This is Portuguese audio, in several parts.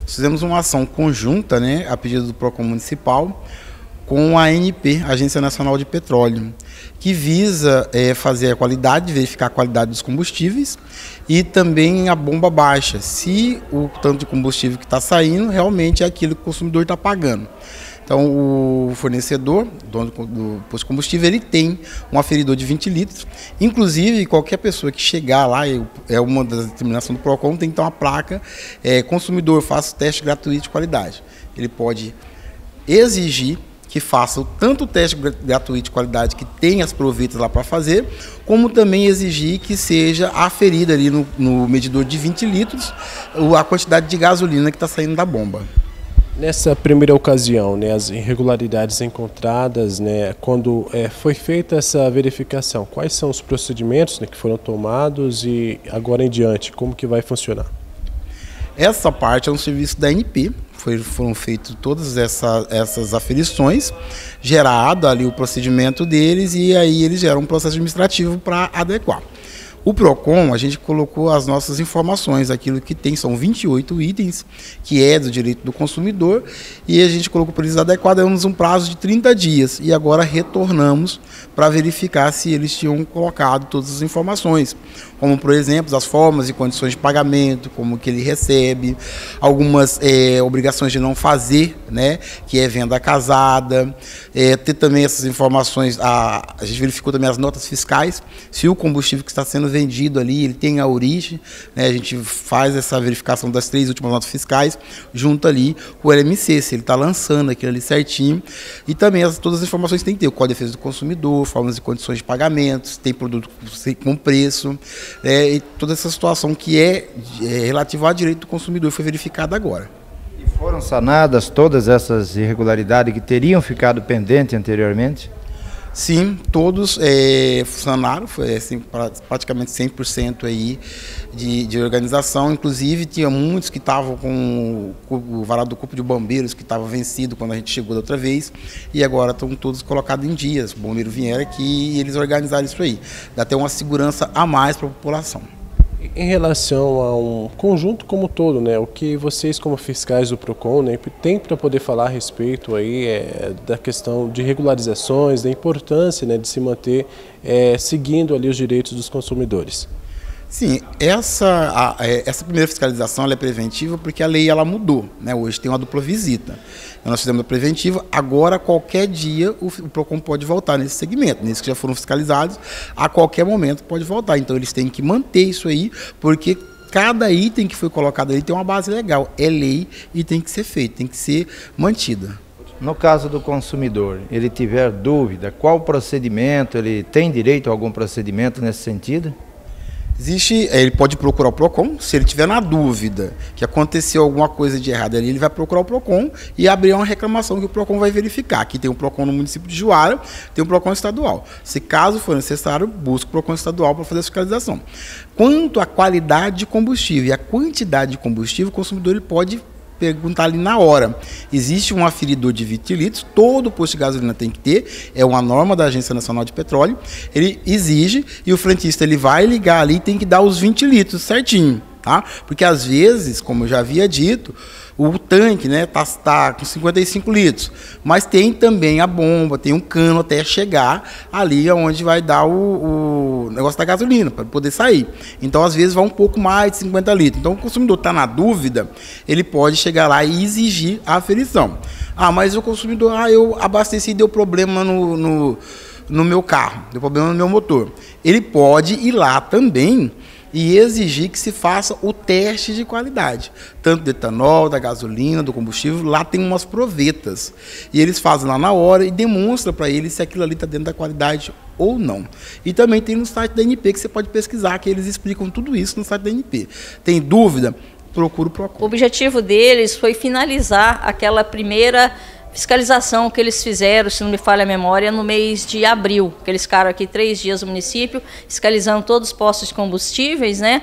Fizemos uma ação conjunta, né, a pedido do PROCON Municipal, com a ANP, Agência Nacional de Petróleo, que visa fazer a qualidade, verificar a qualidade dos combustíveis e também a bomba baixa, se o tanto de combustível que está saindo realmente é aquilo que o consumidor está pagando. Então, o fornecedor, dono do posto de combustível, ele tem um aferidor de 20 litros. Inclusive, qualquer pessoa que chegar lá, é uma das determinações do PROCON, tem que ter uma placa, consumidor, faça teste gratuito de qualidade. Ele pode exigir que faça tanto o teste gratuito de qualidade, que tem as provetas lá para fazer, como também exigir que seja aferida ali no medidor de 20 litros a quantidade de gasolina que está saindo da bomba. Nessa primeira ocasião, né, as irregularidades encontradas, né, quando foi feita essa verificação, quais são os procedimentos, né, que foram tomados e agora em diante, como que vai funcionar? Essa parte é um serviço da ANP, foram feitas todas essas aferições, gerado ali o procedimento deles e aí eles geram um processo administrativo para adequar. O PROCON, a gente colocou as nossas informações, aquilo que tem, são 28 itens, que é do direito do consumidor, e a gente colocou para eles adequadamos um prazo de 30 dias, e agora retornamos para verificar se eles tinham colocado todas as informações, como, por exemplo, as formas e condições de pagamento, como que ele recebe, algumas obrigações de não fazer, né, que é venda casada, ter também essas informações, a gente verificou também as notas fiscais, se o combustível que está sendo vendido ali, ele tem a origem, né, a gente faz essa verificação das 3 últimas notas fiscais, junto ali com o LMC, se ele está lançando aquilo ali certinho, e também todas as informações tem que ter, o Código de Defesa do Consumidor, formas e condições de pagamento, tem produto com preço, e toda essa situação que é relativa ao direito do consumidor foi verificada agora. E foram sanadas todas essas irregularidades que teriam ficado pendentes anteriormente? Sim, todos funcionaram, foi assim, praticamente 100% aí de organização, inclusive tinha muitos que estavam com o varado do Corpo de Bombeiros, que estava vencido quando a gente chegou da outra vez, e agora estão todos colocados em dias, o bombeiro vieram aqui e eles organizaram isso aí, dá até uma segurança a mais para a população. Em relação a um conjunto como todo, né, o que vocês como fiscais do PROCON, né, têm para poder falar a respeito aí da questão de regularizações, da importância, né, de se manter seguindo ali os direitos dos consumidores? Sim, essa primeira fiscalização ela é preventiva porque a lei ela mudou, né? Hoje tem uma dupla visita. Nós fizemos a preventiva, agora qualquer dia o PROCON pode voltar nesse segmento, nesses que já foram fiscalizados, a qualquer momento pode voltar. Então eles têm que manter isso aí, porque cada item que foi colocado ali tem uma base legal, é lei e tem que ser feito, tem que ser mantida. No caso do consumidor, ele tiver dúvida, qual procedimento, ele tem direito a algum procedimento nesse sentido? Ele pode procurar o PROCON, se ele tiver na dúvida que aconteceu alguma coisa de errado ali, ele vai procurar o PROCON e abrir uma reclamação que o PROCON vai verificar. Aqui tem o PROCON no município de Juara, tem o PROCON estadual. Se caso for necessário, busca o PROCON estadual para fazer a fiscalização. Quanto à qualidade de combustível e a quantidade de combustível, o consumidor ele pode perguntar ali na hora. Existe um aferidor de 20 litros, todo posto de gasolina tem que ter, é uma norma da Agência Nacional de Petróleo, ele exige e o frentista ele vai ligar ali e tem que dar os 20 litros certinho, tá? Porque às vezes, como eu já havia dito, o tanque, né, tá com 55 litros, mas tem também a bomba, tem um cano até chegar ali onde vai dar o negócio da gasolina, para poder sair. Então, às vezes, vai um pouco mais de 50 litros. Então, o consumidor está na dúvida, ele pode chegar lá e exigir a aferição. Ah, mas o consumidor, eu abasteci e deu problema no meu carro, deu problema no meu motor. Ele pode ir lá também e exigir que se faça o teste de qualidade, tanto do etanol, da gasolina, do combustível, lá tem umas provetas, e eles fazem lá na hora e demonstram para eles se aquilo ali está dentro da qualidade ou não. E também tem no site da ANP que você pode pesquisar, que eles explicam tudo isso no site da ANP. Tem dúvida? Procura o PROCON. O objetivo deles foi finalizar aquela primeira fiscalização que eles fizeram, se não me falha a memória, no mês de abril, que eles ficaram aqui 3 dias no município, fiscalizando todos os postos de combustíveis, né?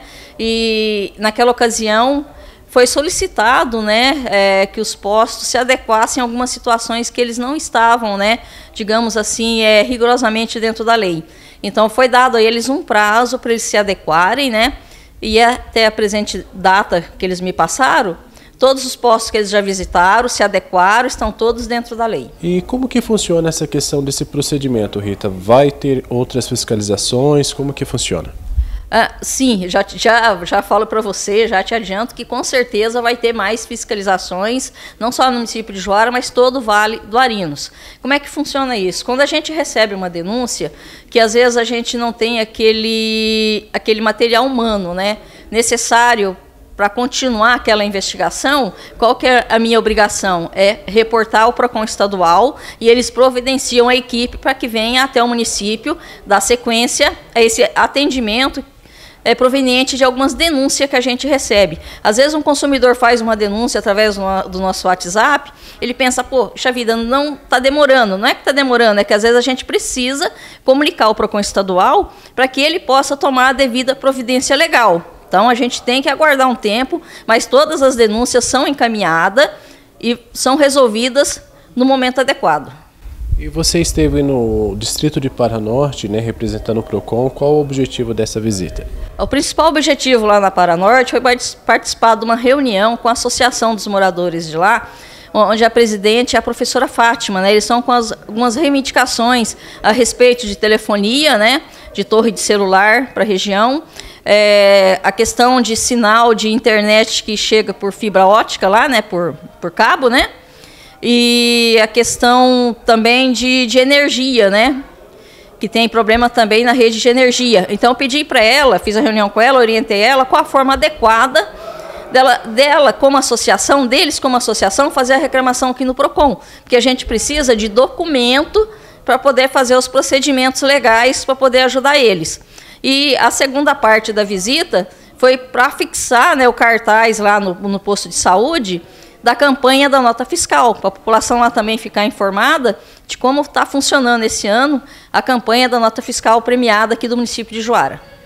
E naquela ocasião foi solicitado, né, que os postos se adequassem a algumas situações que eles não estavam, né, digamos assim, rigorosamente dentro da lei. Então foi dado a eles um prazo para eles se adequarem, né? E até a presente data que eles me passaram, todos os postos que eles já visitaram, se adequaram, estão todos dentro da lei. E como que funciona essa questão desse procedimento, Rita? Vai ter outras fiscalizações? Como que funciona? Sim, já falo para você, já te adianto que com certeza vai ter mais fiscalizações, não só no município de Juara, mas todo o Vale do Arinos. Como é que funciona isso? Quando a gente recebe uma denúncia, que às vezes a gente não tem aquele material humano, né, necessário para continuar aquela investigação, qual que é a minha obrigação? É reportar ao PROCON estadual e eles providenciam a equipe para que venha até o município, dar sequência a esse atendimento proveniente de algumas denúncias que a gente recebe. Às vezes um consumidor faz uma denúncia através do nosso WhatsApp, ele pensa, poxa vida, não está demorando. Não é que está demorando, é que às vezes a gente precisa comunicar ao PROCON estadual para que ele possa tomar a devida providência legal. Então, a gente tem que aguardar um tempo, mas todas as denúncias são encaminhadas e são resolvidas no momento adequado. E você esteve no distrito de Paranorte, né, representando o PROCON. Qual o objetivo dessa visita? O principal objetivo lá na Paranorte foi participar de uma reunião com a Associação dos Moradores de lá, onde a presidente é a professora Fátima, né? Eles estão com algumas reivindicações a respeito de telefonia, né, de torre de celular para a região, a questão de sinal de internet que chega por fibra ótica lá, né, por cabo, né, e a questão também de energia, né, que tem problema também na rede de energia. Então, eu pedi para ela, fiz a reunião com ela, orientei ela qual a forma adequada dela como associação, deles como associação, fazer a reclamação aqui no PROCON, porque a gente precisa de documento para poder fazer os procedimentos legais para poder ajudar eles. E a segunda parte da visita foi para fixar, né, o cartaz lá no posto de saúde da campanha da nota fiscal, para a população lá também ficar informada de como está funcionando esse ano a campanha da nota fiscal premiada aqui do município de Juara.